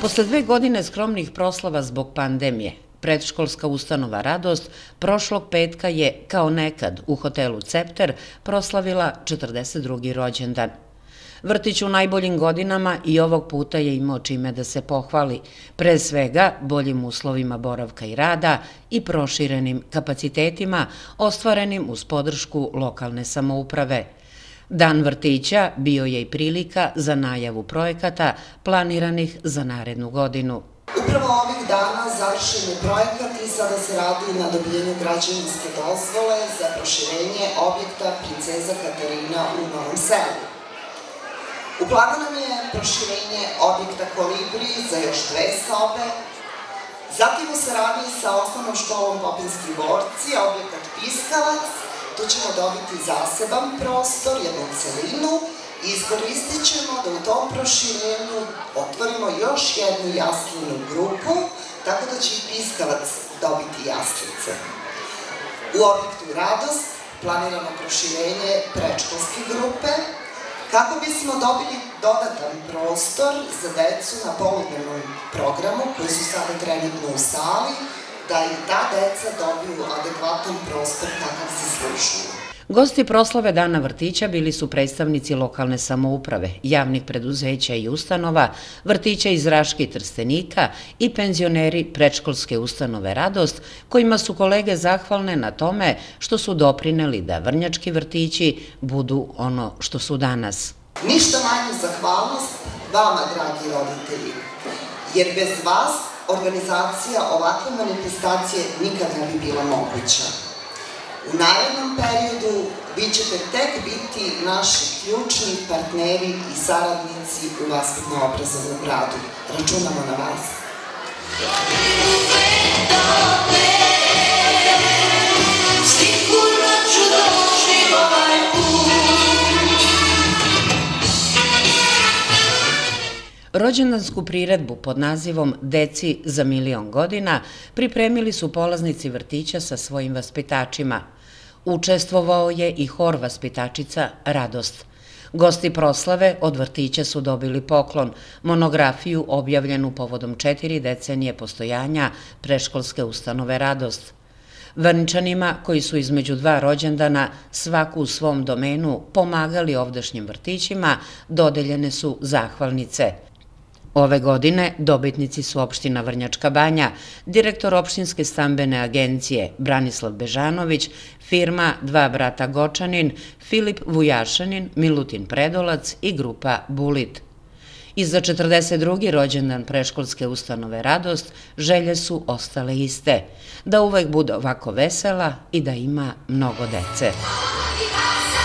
Posle 2 godine skromnih proslava zbog pandemije, predškolska ustanova Radost prošlog petka je, kao nekad, u hotelu Cepter proslavila 42. rođendan. Vrtić u najboljim godinama i ovog puta je imao čime da se pohvali, pre svega boljim uslovima boravka i rada i proširenim kapacitetima ostvarenim uz podršku lokalne samouprave. Dan vrtića bio je i prilika za najavu projekata planiranih za narednu godinu. Upravo ovih dana završen je projekat i sada se radi na dobijenju građevinske dozvole za proširenje objekta Princeza Katarina u Novom Selu. U planu nam je proširenje objekta Kolibri za još 2 sobe, zatim u saradnji sa osnovnom školom Popinski borci, objekat Piskavac, tu ćemo dobiti zaseban prostor, jednu celinu i iskoristit ćemo da u tom proširenju otvorimo još jednu jaslinu grupu, tako da će i Piskavac dobiti jaslice. U objektu Radost planiramo proširenje predškolske grupe, kako bismo dobili dodatan prostor za decu na poludnevnom programu koji su sada trenutno u sali, da i ta deca dobiju adekvatan prostor kakav se zaslužuju. Gosti proslave Dana vrtića bili su predstavnici lokalne samouprave, javnih preduzeća i ustanova, vrtića iz Raške i Trstenika i penzioneri predškolske ustanove Radost, kojima su kolege zahvalne na tome što su doprineli da vrnjački vrtići budu ono što su danas. Ništa manju zahvalnost vama, dragi roditelji, jer bez vas organizacija ovakve manifestacije nikad ne bi bila moguća. U narednom periodu vi ćete tek biti naši ključni partneri i saradnici u vaspitno-obrazovnom radu. Računamo na vas. Rođendansku priredbu pod nazivom Deci za milion godina pripremili su polaznici vrtića sa svojim vaspitačima. Učestvovao je i hor vaspitačica Radost. Gosti proslave od vrtića su dobili poklon, monografiju objavljenu povodom 4 decenije postojanja predškolske ustanove Radost. Vrničanima, koji su između 2 rođendana svaku u svom domenu pomagali ovdašnjim vrtićima, dodeljene su zahvalnice. Ove godine dobitnici su opština Vrnjačka Banja, direktor opštinske stambene agencije Branislav Bežanović, firma Dva brata Gočanin, Filip Vujašanin, Milutin Predolac i grupa Bulit. I za 42. rođendan predškolske ustanove Radost želje su ostale iste, da uvek bude ovako vesela i da ima mnogo dece.